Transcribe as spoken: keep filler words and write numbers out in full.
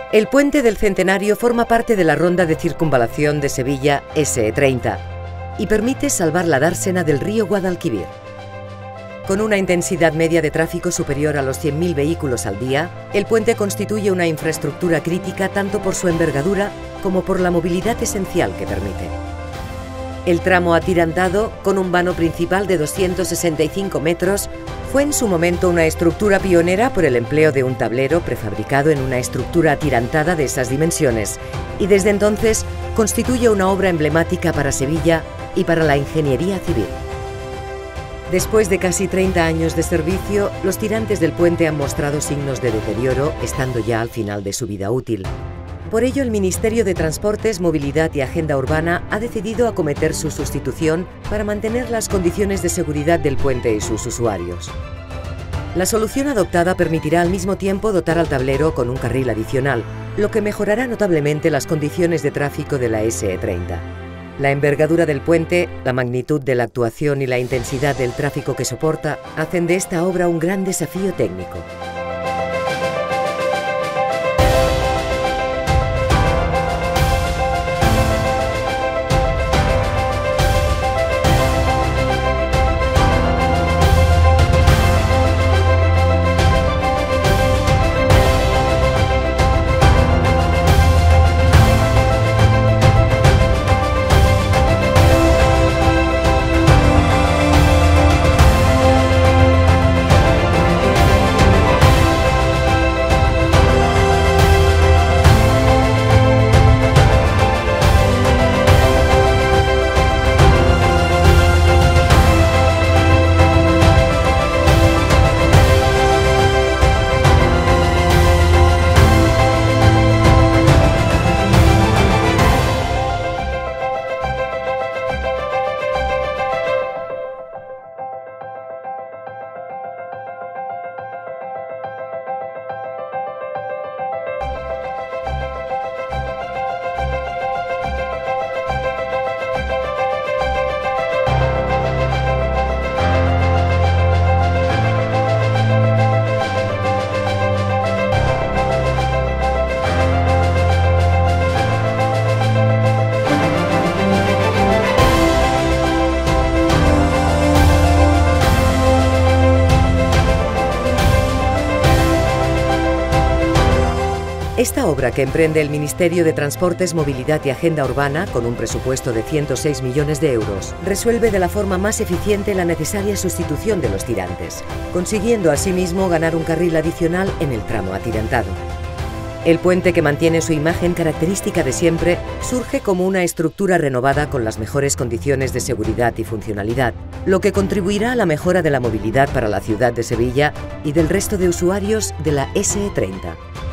El puente del Centenario forma parte de la ronda de circunvalación de Sevilla ese e treinta y permite salvar la dársena del río Guadalquivir. Con una intensidad media de tráfico superior a los cien mil vehículos al día, el puente constituye una infraestructura crítica tanto por su envergadura como por la movilidad esencial que permite. El tramo atirantado, con un vano principal de doscientos sesenta y cinco metros, fue en su momento una estructura pionera por el empleo de un tablero prefabricado en una estructura atirantada de esas dimensiones y desde entonces constituye una obra emblemática para Sevilla y para la ingeniería civil. Después de casi treinta años de servicio, los tirantes del puente han mostrado signos de deterioro, estando ya al final de su vida útil. Por ello, el Ministerio de Transportes, Movilidad y Agenda Urbana ha decidido acometer su sustitución para mantener las condiciones de seguridad del puente y sus usuarios. La solución adoptada permitirá al mismo tiempo dotar al tablero con un carril adicional, lo que mejorará notablemente las condiciones de tráfico de la ese e treinta. La envergadura del puente, la magnitud de la actuación y la intensidad del tráfico que soporta hacen de esta obra un gran desafío técnico. Esta obra, que emprende el Ministerio de Transportes, Movilidad y Agenda Urbana, con un presupuesto de ciento seis millones de euros, resuelve de la forma más eficiente la necesaria sustitución de los tirantes, consiguiendo asimismo ganar un carril adicional en el tramo atirantado. El puente, que mantiene su imagen característica de siempre, surge como una estructura renovada con las mejores condiciones de seguridad y funcionalidad, lo que contribuirá a la mejora de la movilidad para la ciudad de Sevilla y del resto de usuarios de la ese e treinta.